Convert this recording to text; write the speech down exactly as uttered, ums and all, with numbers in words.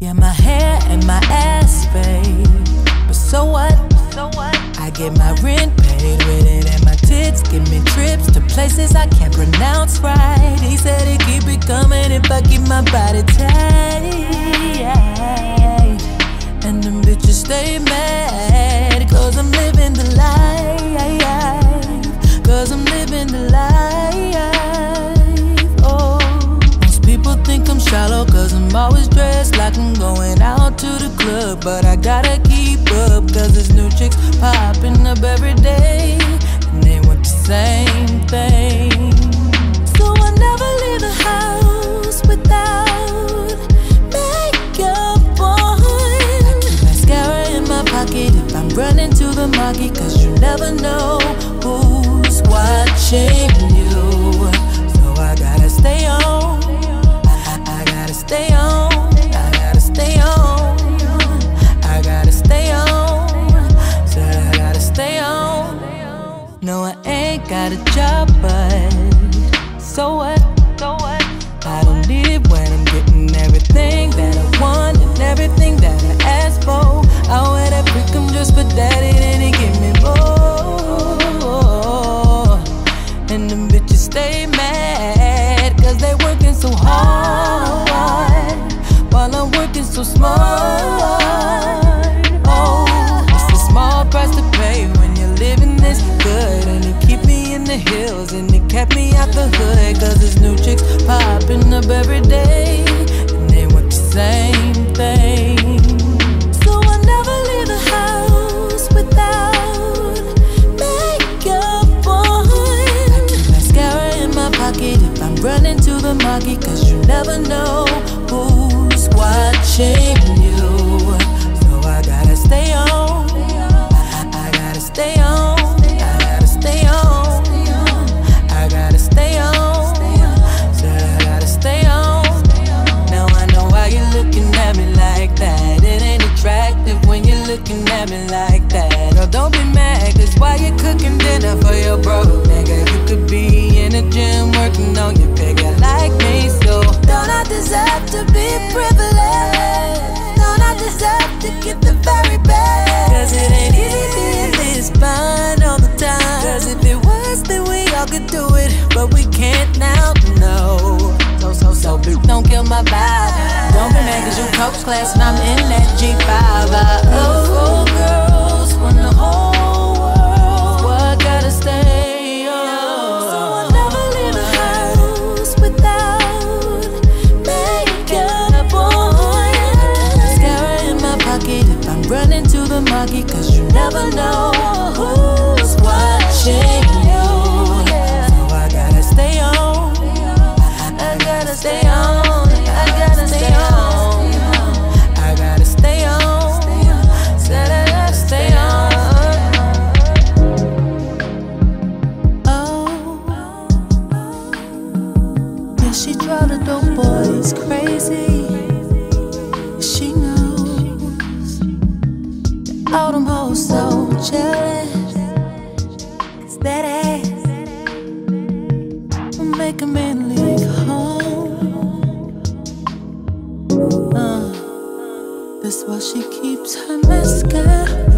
Yeah, my hair and my ass fade, but so what? So what? I get my rent paid with it, and my tits give me trips to places I can't pronounce right. He said he'd keep it coming if I keep my body tight. And them bitches stay mad, cause I'm living the life, cause I'm living the life. Oh, most people think I'm shallow, cause I'm always dressed like I'm going out to the club. But I gotta keep up, cause there's new chicks popping up every day, and they want the same thing. So I never leave the house without makeup on. I keep mascara in my pocket if I'm running to the market, cause you never know who's watching you. So I gotta stay on, I, I, I gotta stay on, I gotta stay on, I gotta stay on, said I gotta stay on. No, I ain't got a job, but so what? So what? I don't need it when I'm getting everything that I want and everything that I asked for. I wear that freakum just for daddy, then he give me more. And them bitches stay mad, cause they working so hard while I'm working so smart. Oh, it's a small price to pay when you're living this good, and it keep me in the hills and it kept me out the hood, cause there's new chicks popping up every day, and they want the same thing. So I never leave the house without makeup on. I keep mascara in my pocket if I'm running to the market, cause you never know who's watching you. So I gotta stay on, I, I, I gotta stay on, I gotta stay on, I gotta stay on, said I gotta stay on. Now I know why you're looking at me like that. It ain't attractive when you're looking at me like that. Oh, don't be mad, cause why you cooking dinner for your bro, nigga? You could be in the gym working on your figure like me. So don't I deserve to be privileged? Don't I deserve to get the very best? Cause it ain't easy being this fine all the time. Cause if it was, then we all could do it, but we can't now, no. So, so, so, bitch, don't kill my vibe. Don't be mad cause you coach class and I'm in that G five. I oh, girls from the whole world, well, I gotta stay on. So I never leave the house without makeup on. Mascara in my pocket if I'm running to the market, cause you never know who's watching you. So I gotta stay on, I gotta stay on, I gotta stay on, I gotta stay on, said I gotta stay on. Oh, yeah, she drive the dope boys crazy. She knows that all them hoes so jealous, cause that ass will make a man leave home. Uh, that's why she keeps her mascara